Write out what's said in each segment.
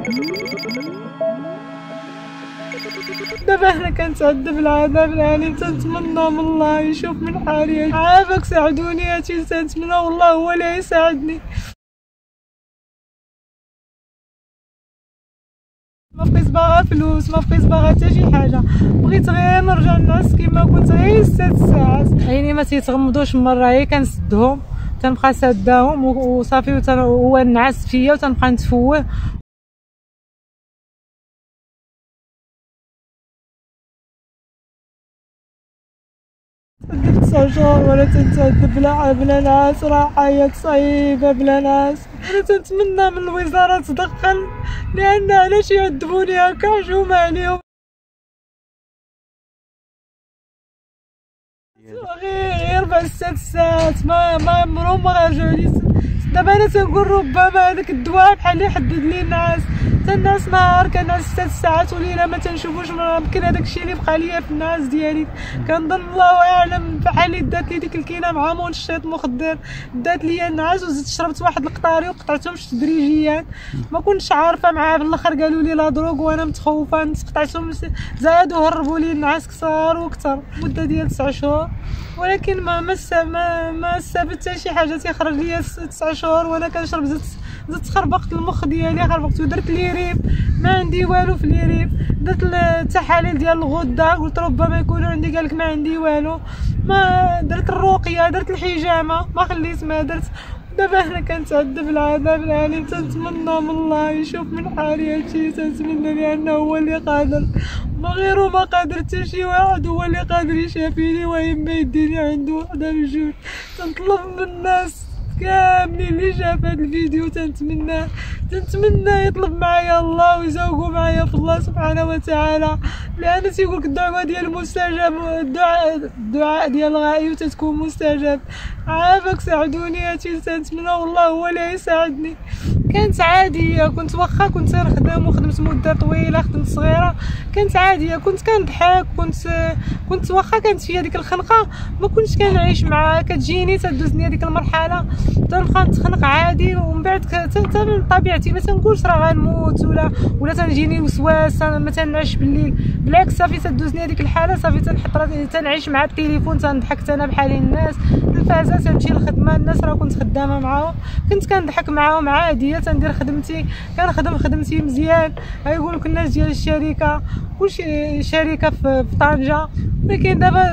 دابا حنا كنتعذب العذاب الاليم، تنتمنى من الله يشوف من حالي، عافاك ساعدوني هاتي، تنتمنى والله هو اللي يساعدني. ما بقيت باغا فلوس، ما بقيت باغا حتى شي حاجه، بغيت غير نرجع للناس كيما كنت غير 6 ساعات. عيني ما تيتغمضوش مره، هي كنسدهم تنبقى ساداهم وصافي، هو نعس فيا وتنبقى نتفوه. تعذبت 9 شهور وانا تنتعذب بلا ناس، راه حياة صعيبة بلا ناس. انا تنتمنى من الوزارة تدخل، لان علاش يعذبوني هكا، حشومة عليهم. غير 4 ساعات ما عمرهم ما رجعوا لي. دابا انا تنقول ربما هذاك الدواء بحال اللي حدد لي الناس، حتى الناس نهار كنعس 6 ساعات وليله ما تنشوفوش. يمكن هذاك الشيء اللي بقى ليا في الناس ديالي، كنظن الله اعلم بحال اللي دات لي ديك الكينه مع منشط مخدر، دات لي النعاس وزدت شربت واحد القطاري وقطعتهمش تدريجيا، ما كنتش عارفه معاه. في الاخر قالوا لي لا دروغ وانا متخوفه، قطعتهم زادوا هربوا لي النعاس كثر وكثر. مده ديال 9 شهور، ولكن ما استفدت حتى شي حاجه. تيخرج لي 9 شهور وانا كنشرب، زدت خربقت المخ ديالي، خربقت ودرت لي ريب، ما عندي والو في لي ريب. درت التحاليل ديال الغده، قلت ربما يكون عندي، قالك ما عندي والو. ما درت الرقيه، درت الحجامه، ما خليت ما درت. دابا حنا كنتعذب العذاب الاليم، تنتمنى من الله يشوف من حالي هادشي، تنتمنى لانه هو اللي قادر، ما غيره ما قادر حتى شي واحد، هو اللي قادر يشافيني ويما يديني عنده وحده بجوج. تنطلب من الناس كاملين اللي شاف هذا الفيديو، تنتمنى يطلب معايا الله ويزوقوا معايا في الله سبحانه وتعالى، لان تيقولك الدعوه ديال المستجاب، الدعاء ديال الغائب تتكون مستجاب. عافاك ساعدوني هاتي، تنتمنى والله هو اللي يساعدني. كانت عاديه، كنت واخا كنت نخدم وخدمت مده طويله، خدمت صغيره، كانت عاديه، كنت كنضحك، كنت واخا كانت فيا ديك الخنقه ما كنتش كنعيش معاها، كتجيني تدوزني هذيك المرحله تنبقى نتخنق عادي، ومن بعد من طبيعتي ما تنقولش راه غنموت ولا تنجيني وسواس، ما تنعش بالليل، بالعكس صافي تدوزني هذيك الحاله، صافي تنحط راسي تنعيش مع التليفون، تنضحك انا بحال الناس، التلفازه تمشي للخدمه، الناس راه كنت خدامه معاهم، كنت كنضحك معاهم عاديه، تندير خدمتي، كنخدم خدمتي مزيان. يقول لك الناس ديال الشركه كلشي شركه في طنجه، ولكن دابا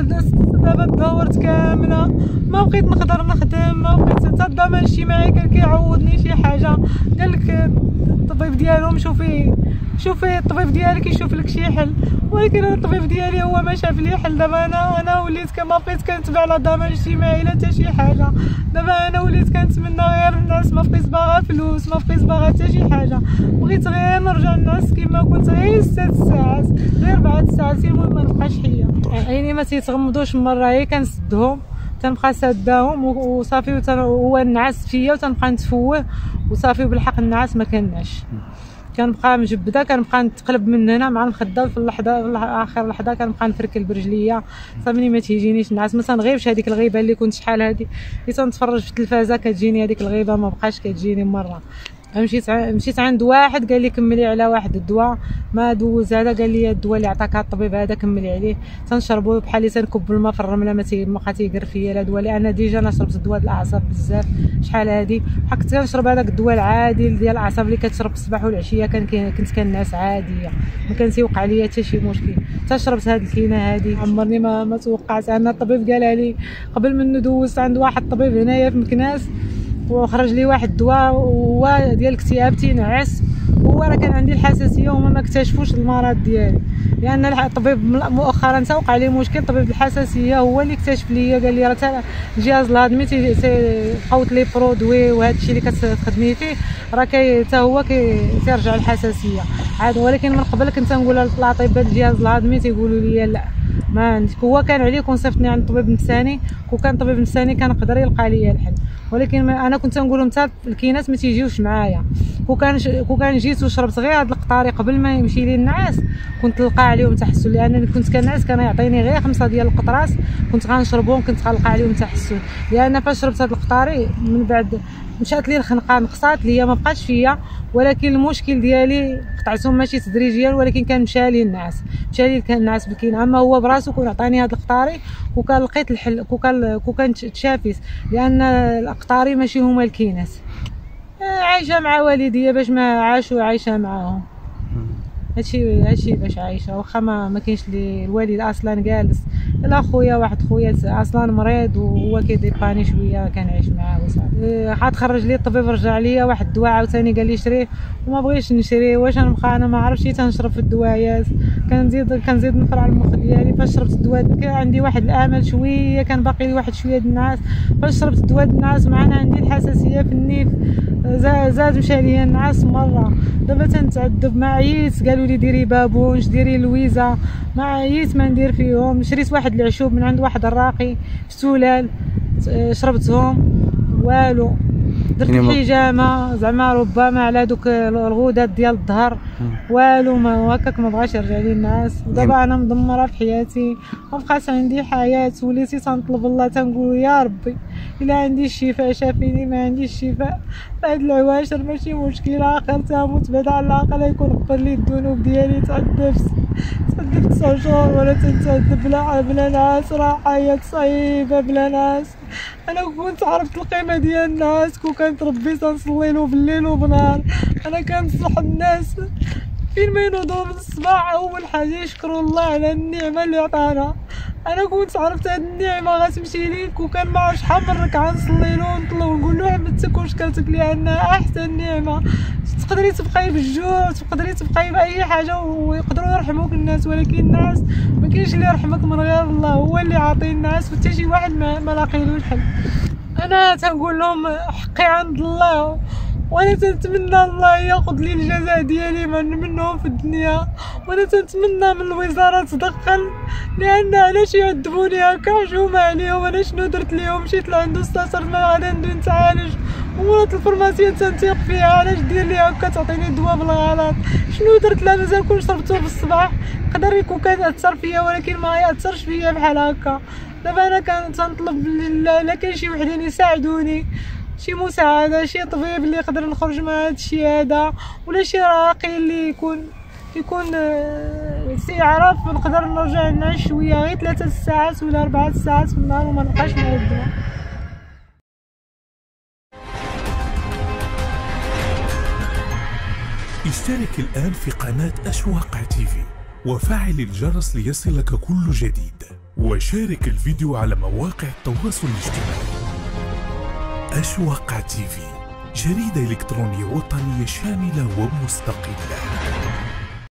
دورت كامله، ما بقيت نقدر نخدم، ما بقيت حتى الضمان الاجتماعي كان كيعوضني شي حاجه، قال لك الطبيب ديالهم شوفي الطبيب ديالك يشوف لك شي حل، ولكن الطبيب ديالي هو ما شاف لي حل. دابا انا وليت كما بقيت كنتبع لا ضمان اجتماعي لا حتى شي حاجه. دابا انا وليت كنتمنى غير الناس، ما بقيت باغا فلوس، ما بقيت باغا حتى شي حاجه، بغيت غير نرجع للناس كيما كنت غير 6 ساعات، غير 4 ساعات، المهم ما نبقاش حيه. عيني ما تيتغمضوش مره، هي كنسدهم تنبقى ساداهم وصافي، هو نعس فيا وتنبقى نتفوه وصافي، بالحق النعاس ما كنعش، كنبقى مجبده، كنبقى نتقلب من هنا مع المخده، في اللحظه اخر لحظه كنبقى نفركل برجليا، صافي ما تيجينيش النعاس، ما تنغيبش هذيك الغيبه اللي كنت شحال هذه اللي تنتفرج في التلفازه كتجيني هذيك الغيبه، ما بقاش كتجيني مره. مشيت عند واحد قال لي كملي على واحد الدواء، ما دوز هذا، قال لي الدواء اللي عطاك الطبيب هذا كملي عليه، تنشربو بحال اللي تنكب الماء في الرمله، ما بقى تيقر فيا لا دواء، لان ديجا انا شربت دواء الاعصاب بزاف شحال هادي، كنت كنشرب هذاك الدواء العادي ديال الاعصاب اللي كتشرب الصباح والعشيه، كنت كنعس عاديه، ما كان تيوقع لي حتى شي مشكل، حتى شربت هاد الكينه هادي، عمرني ما توقعت. انا الطبيب قالها لي قبل منه، دوزت عند واحد الطبيب هنايا في مكناس وخرج لي واحد الدواء هو ديال الاكتئاب تينعس، هو راه كان عندي الحساسيه وهما ما اكتشفوش المرض ديالي، لان الطبيب مؤخرا توقع لي مشكل، طبيب الحساسيه هو اللي اكتشف لي، قال لي راه الجهاز الهضمي تيقوت لي برودوي، وهذا الشيء اللي كتخدمي فيه راه حتى هو كيرجع الحساسيه عاد. ولكن من قبل كنت نقول للاطباء الجهاز الهضمي تيقولوا لي لا ما عندك، هو كان عليه كونصيفطني عند طبيب نفساني، وكان طبيب نفساني كان يقدر يلقى لي الحل، ولكن انا كنت نقول لهم حتى الكينات ما تيجيوش معايا. كون جيت وشربت غير هاد القطاري قبل ما يمشي لي النعاس كنت نلقى عليهم تحسن، لانني كنت كنعس كان يعطيني غير 5 ديال القطرات كنت غنشربهم كنت غنلقى عليهم تحسن. لان فاش شربت هاد القطاري من بعد مشات لي الخنقه، نقصات ليا ما بقاتش فيا، ولكن المشكل ديالي قطعتهم ماشي تدريجيا ولكن كان مشى لي النعاس بالكين. اما هو براسو كون عطاني هاد القطاري وكان لقيت الحل كان تشافيت، لان القطاري ماشي هما الكينات. عايشه مع والديا باش ما عاشوا عايشه معاهم، هادشي باش عايشه. واخا ما كاينش لي الوالد اصلا جالس، لا خويا واحد خويا اصلا مريض وهو كيديباني شويه كنعيش معاه وصافي. عاد خرج لي الطبيب رجع ليا واحد الدواء عاوتاني قال لي شريه وما بغيتش نشريه. واش غنبقى انا ما عرفتش تنشرب في الدوايات، كنزيد نفرع المخ ديالي. فاش شربت الدواء كان عندي واحد الامل شويه، كان باقي لي واحد شويه د النعاس. فاش شربت الدواء د النعاس معنا عندي الحساسيه في النيف، زاد مشى ليا النعاس مره. دابا تنتعذب، ما عييت قالوا لي ديري بابونج ديري لويزا، ما عييت ما ندير فيهم. شريت واحد العشوب من عند واحد الراقي في سولال شربتهم والو. درت الحجامه زعما ربما على دوك الغدد ديال الظهر والو، ما هكاك ما بغاش يرجع لي النعاس. ودابا انا مدمره في حياتي، ما بقاش عندي حياه. وليتي تنطلب الله تنقول يا ربي الا عندي الشفاء شافيني، ما عنديش الشفاء هاد العواشر ماشي مشكله، اخر تموت بعد على الاقل يكون غفر لي الذنوب ديالي. تعذبت 9 شهور ولا تنتعذب بلا ناس، راه حياة صعيبه بلا ناس. انا كنت عرفت القيمه ديال الناس، كنت ربي تنصلي له بالليل وبنهار. انا كنصح الناس فين ما ينوضوا من الصباح اول حاجه يشكروا الله على النعمه اللي عطانا. انا كنت عرفت هاد النعمه غتمشي ليك، وكان ما عرفتش شحال من ركعه نصلي له ونطلب ونقول له حمدتك وشكرتك لانها احسن نعمه. تقدري تبقاي بالجوع، تقدري تبقاي باي حاجه ويقدروا يرحموك الناس، ولكن الناس ما كاينش اللي يرحمك من غير الله، هو اللي عاطي الناس وحتى شي واحد ما لاقيلوش الحل. انا تنقول لهم حقي عند الله، وانا تنتمنى الله ياخذ لي الجزاء ديالي منهم في الدنيا. وانا تنتمنى من الوزاره تدخل، لان علاش يعذبوني هكا حشومه عليهم؟ انا شنو درت ليهم؟ مشيت لعندو استاصرت ما غادي ندوي نتعالج، ومرات الفرماسيه تنتيق فيها علاش دير لي هكا تعطيني الدواء بالغلط؟ شنو درت لها؟ مازال كون شربتو في الصباح يقدر يكون كان اثر فيا، ولكن ما ياثرش فيا بحال هكا. دابا انا كنطلب لا كاين شي وحدين يساعدوني، شي مساعده، شي طبيب اللي يقدر نخرج مع هذا الشيء هذا، ولا شي راقي اللي يكون سيعرف نقدر نرجع نعيش شويه، غير 3 ساعات ولا 4 ساعات في النهار وما نبقاش نعيط الدواء. اشترك الآن في قناة أشواق تيفي وفعل الجرس ليصلك كل جديد، وشارك الفيديو على مواقع التواصل الاجتماعي. أشواق تيفي، جريدة إلكترونية وطنية شاملة ومستقلة.